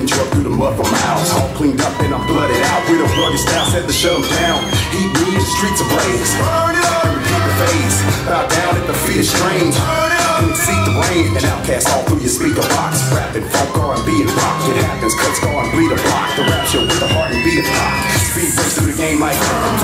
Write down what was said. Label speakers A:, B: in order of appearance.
A: lead you up through the mud for miles. All cleaned up and I'm blooded out. With a rugged style set to shut them down. Heat me in the streets ablaze. Burn it up and repeat the phase. Bow down at the feet of strange. Burn it up and seek the rain. An outcast all through your speaker box. Rapping funk R&B and rock. It happens, cuts go and bleed a block. The rap show with the heart and beat of rock. Speed breaks through the game like